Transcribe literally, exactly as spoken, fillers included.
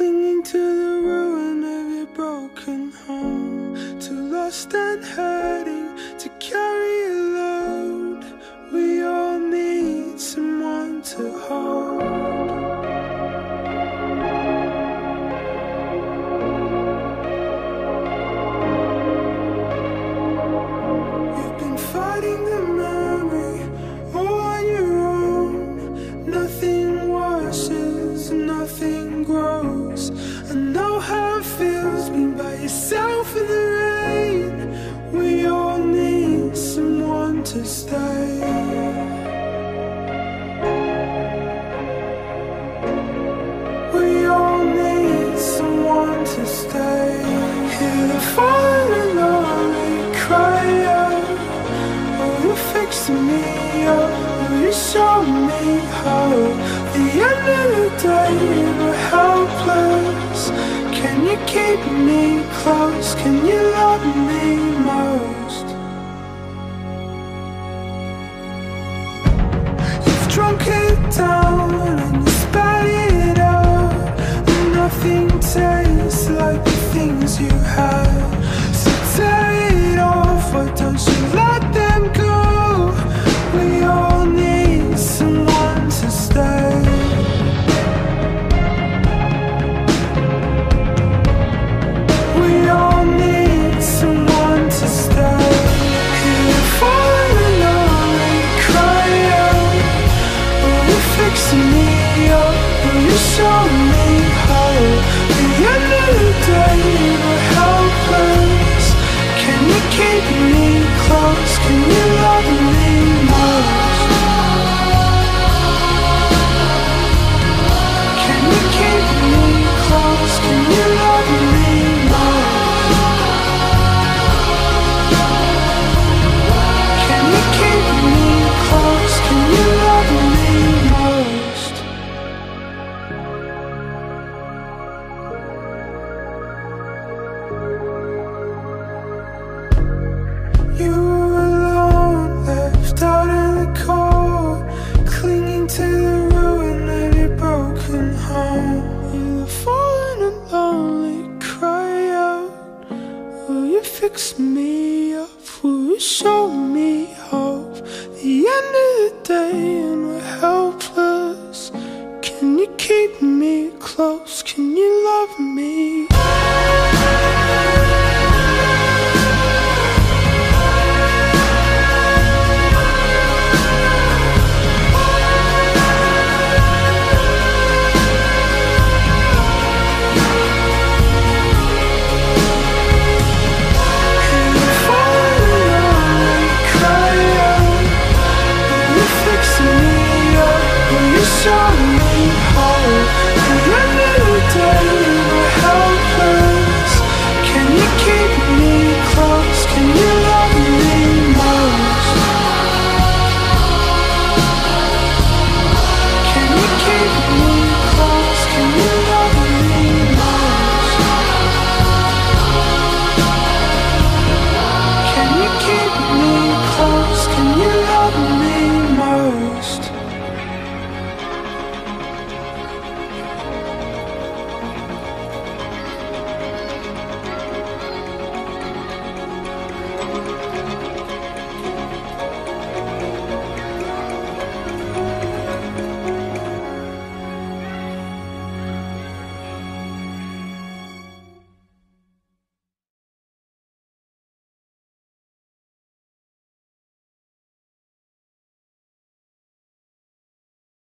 clinging to the ruin of your broken home, too lost and hurting to carry a load. We all need someone to hold. You've been fighting the memory all on your own. Nothing washes, nothing grows. I know how it feels being by yourself in the rain. We all need someone to stay. We all need someone to stay. Hear the falling and lonely cry out. Oh, you're fixing me up. Oh, you show me how. The end of the day, we're helpless. Can you keep me close? Can you love me most? You've drunk it down and you spat it out, and nothing tastes like the things you had. So tear it off, why don't you let them go? We all need someone to stay. We all need someone to stay. Hear the falling and lonely cry out. Oh, you're fixing me up. Oh, you show me how. The end of the day, we're helpless. Can you keep me close? Can you love me most? Can you keep me close? Can you love me most? Can you keep me close? Can you love me most? You were alone, left out in the cold, clinging to the ruin of your broken home. You're falling and lonely, cry out. Will you fix me up? Will you show me hope? The end of the day and we're helpless. Can you keep me close? Can you love me?